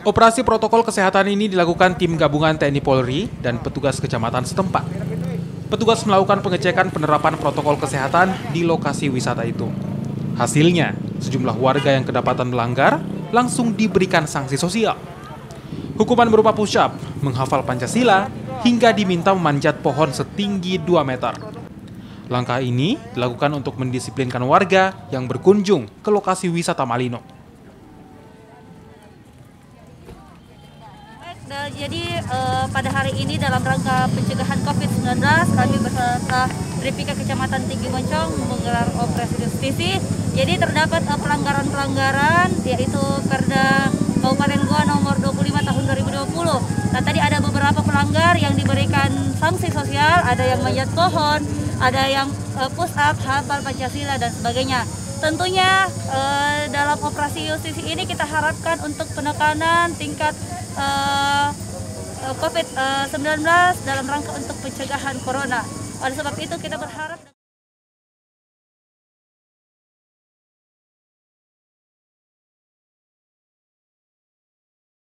Operasi protokol kesehatan ini dilakukan tim gabungan TNI Polri dan petugas kecamatan setempat. Petugas melakukan pengecekan penerapan protokol kesehatan di lokasi wisata itu. Hasilnya, sejumlah warga yang kedapatan melanggar langsung diberikan sanksi sosial. Hukuman berupa push-up, menghafal Pancasila, hingga diminta memanjat pohon setinggi 2 meter. Langkah ini dilakukan untuk mendisiplinkan warga yang berkunjung ke lokasi wisata Malino. Jadi pada hari ini dalam rangka pencegahan COVID-19 kami beserta Tripika Kecamatan Tinggi Moncong menggelar operasi justisi. Jadi terdapat pelanggaran-pelanggaran yaitu Perda Kabupaten Goa nomor 25 tahun 2020. Nah tadi ada beberapa pelanggar yang diberikan sanksi sosial, ada yang manjat pohon, ada yang push up, hafal Pancasila dan sebagainya. Tentunya dalam operasi justisi ini kita harapkan untuk penekanan tingkat COVID-19 dalam rangka untuk pencegahan corona. Oleh sebab itu kita berharap